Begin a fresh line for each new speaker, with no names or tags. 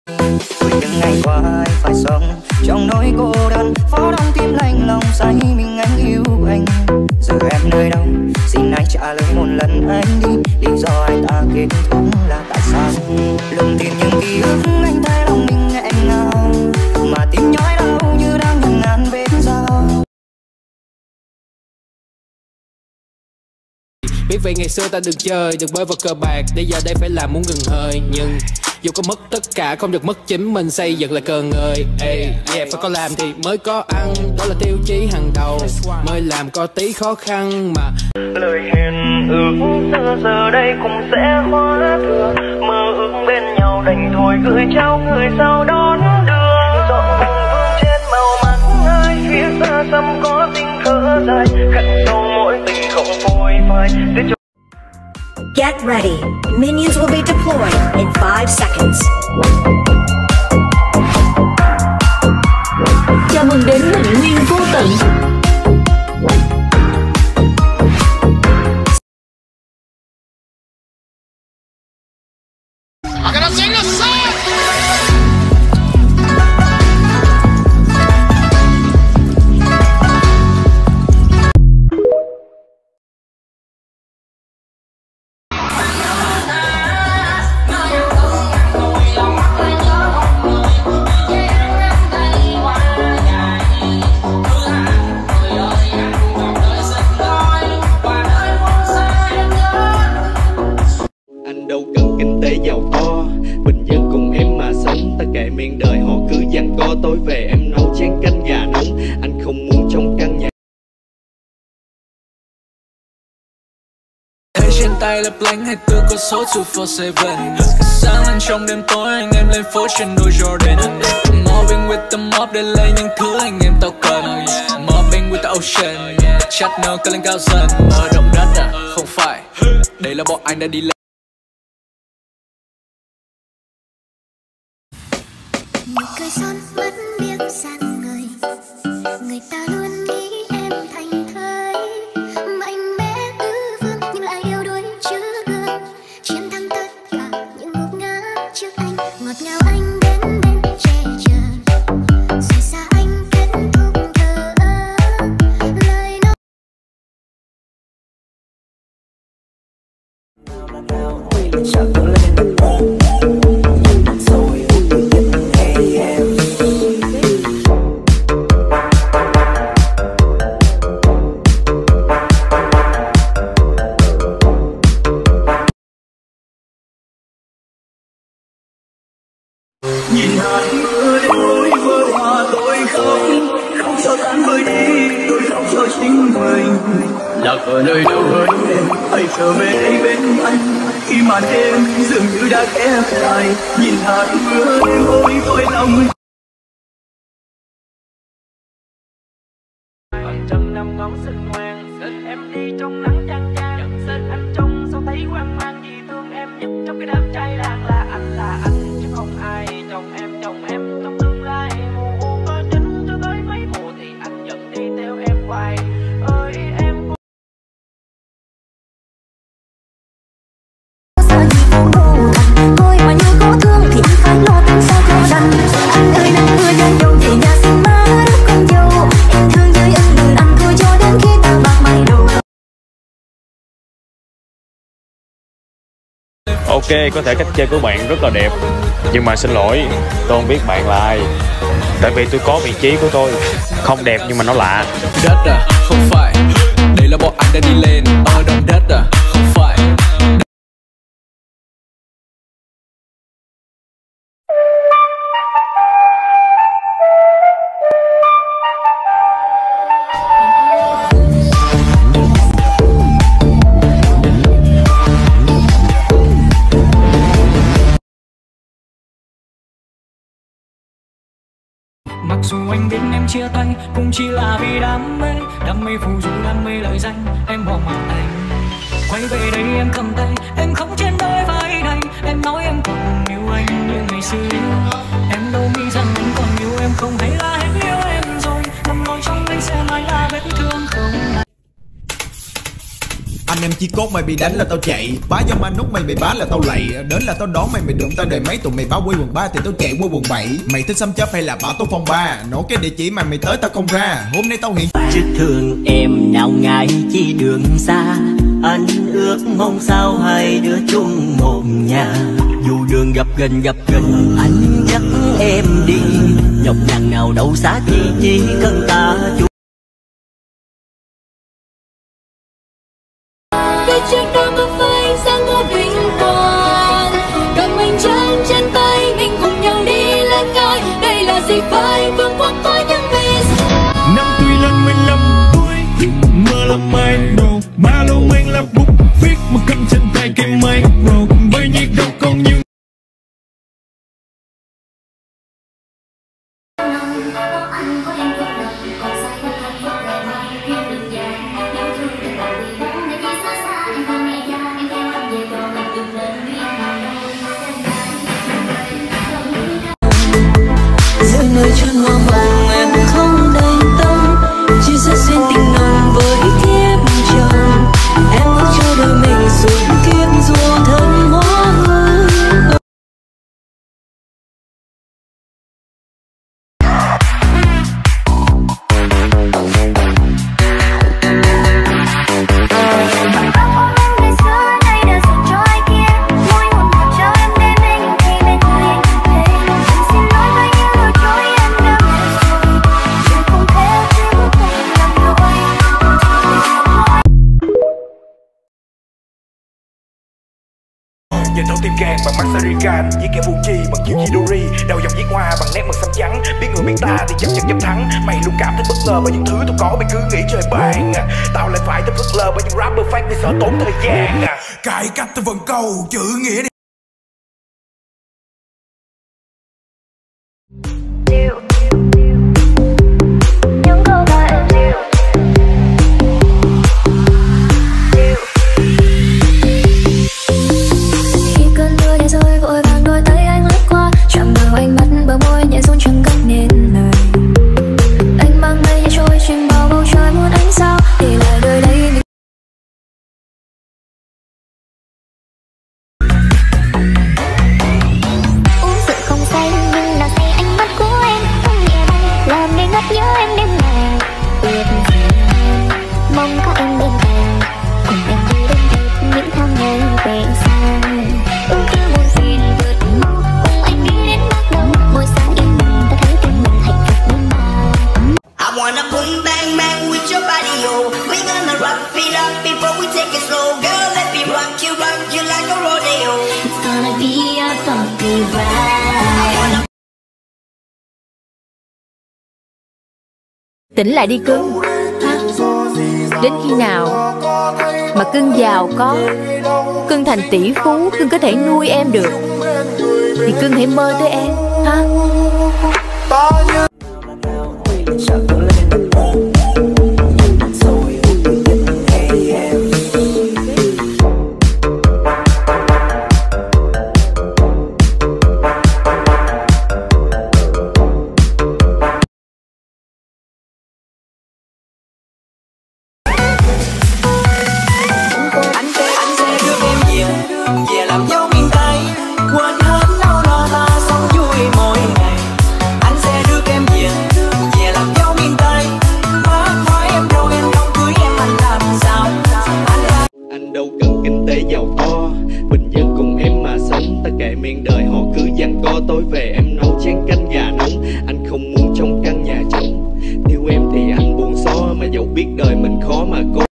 Rồi những ngày qua anh phải sống trong nỗi cô đơn, phố đông tim lạnh lòng say mình anh yêu anh. Giờ em nơi đâu, xin anh trả lời một lần anh đi. Lý do anh ta kết thúc là tại sao? Lùng tìm những ký ức anh thấy lòng mình nghẹn ngào, mà tim nhói đau như đang ngần ngàn vết dao.
Biết vậy ngày xưa ta được chơi, được bơi vào cờ bạc, để giờ đây phải làm muốn ngừng hơi. Nhưng dù có mất tất cả không được mất chính mình, xây dựng lại cờ ngơi. Yeah, phải có làm thì mới có ăn, đó là tiêu chí hàng đầu. Mới làm có tí khó khăn mà
lời hẹn ước giờ đây cũng sẽ hóa thừa. Mơ ước bên nhau đành thôi gửi trao người sau đón đưa. Dọn vùng vương trên màu mắt ai, phía xa xăm có tình khờ dài, khắc sâu mỗi tình không phôi phai.
Get ready. Minions will be deployed in 5 seconds.
Chào mừng đến Bình Nguyên Vô Tận.
Giàu có bình dân cùng em mà sống, ta kệ miệng đời họ cứ giằng co. Tối về em nấu chén canh gà nóng, anh không muốn trong căn nhà.
Thế trên tay là blank hay tư có số 247. Sáng lên trong đêm tối anh em lên phố trên đôi Jordan. Mobbing with the mob để lấy những thứ anh em tao cần. Mobbing with the ocean, chat nơ cất lên cao dần. Ở động đất à? Không phải, đây là bọn anh đã đi lên.
Nụ cười son mắt biết rằng người ta luôn nghĩ em thành thơi, mạnh mẽ tứ phương nhưng lại yếu đuối chưa gương, chiến thắng tất cả những ngục ngã trước anh, ngọt ngào anh đến bên che chở, rời xa anh kết thúc thờ ơ, lời nói
nhìn hạt mưa đến nỗi vỡ hòa tôi không cho tan vơi đi, tôi không cho chính mình. Lạc ở nơi đâu hơn em, hãy trở về đây bên anh. Khi màn đêm dường như đã khép lại, nhìn hạt mưa đến nỗi tôi lòng.
Trần năm ngón xinh ngoan, xin em đi trong nắng chang chang, xin anh trông sao thấy hoang mang, vì thương em nhất trong cái đám trai làng là anh chứ không ai. Chồng em trong tương lai mù u có chính cho tới mấy mùa thì anh vẫn đi theo em hoài. Ơi em
sao gì cũng đủ thành, thôi mà như có thương thì phải lo tính sao cho đành. Anh ơi nắng mưa gian dầu về nhà xin má đứa con dâu, em thương với anh đừng anh thôi cho đến khi ta bạc mày đầu.
Ok, có thể cách chơi của bạn rất là đẹp, nhưng mà xin lỗi, tôi không biết bạn là ai. Tại vì tôi có vị trí của tôi, không đẹp nhưng mà nó lạ.
Đất à? Không phải, đây là bọn anh đã đi lên. Ở động đất à? Không phải.
mặc dù anh biết em chia tay cũng chỉ là vì đam mê phù du, đam mê lời danh em bỏ mặc anh. Quay về đây em cầm tay, em không trên đôi vai này, em nói em còn yêu anh như ngày xưa. Em đâu nghĩ rằng anh còn yêu em không, hay là hết yêu em rồi, nằm ngồi trong anh sẽ mãi là vết thương không lành.
Anh
anh em chỉ cốt mày bị đánh là tao chạy, bá do ma nút mày bị bá là tao lạy, đến là tao đón mày đụng tao đời mấy, tụi mày báo quê quận 3 thì tao chạy qua quận 7. Mày thích xăm chấp hay là bảo tao phong ba, nổ cái địa chỉ mà mày tới tao không ra, hôm nay tao hiện.
Chứ thương em nào ngại chi đường xa, anh ước mong sao hai đứa chung một nhà. Dù đường gặp gần anh dắt em đi, nhọc nhằn nào đâu xa chỉ cần ta chung.
Phía trước đó có phải giang ngô vinh quang, cầm anh trên tay mình cùng nhau đi lên ngôi. Đây là gì phải vượt qua khỏi những vì sao.
Năm tuy lên 15 tuổi, mơ là mai đồ, ba lô mang là bút viết mà cầm trên tay cái micro, bởi nhiệt đâu còn nhiều.
Giữa nơi chân hoa mộng em không đầy tâm, chỉ sẽ xuyên tình nồng với kiếp chồng. Em ước cho đời mình suốt kiếp dù thân hóa hương.
Nhìn thấu tim gan bằng Massarican, viết kẻ vô chi bằng chiêu Chidori, đầu dòng viết hoa bằng nét mực xanh trắng. Biết người biết ta thì chắc chắn dám thắng. Mày luôn cảm thấy bất ngờ bởi những thứ tao có, mày cứ nghĩ trời ban. Tao lại phải thấy phớt lờ bởi những rapper fake vì sợ tốn thời gian. Cải cách từ vần câu chữ nghĩa đi.
Tỉnh lại đi cưng. Đến khi nào mà cưng giàu có, cưng thành tỷ phú, cưng có thể nuôi em được thì cưng hãy mơ tới em ha.
Tối về em nấu chén canh gà nóng, anh không muốn trong căn nhà trống. Thiếu em thì anh buồn xó, mà dẫu biết đời mình khó mà có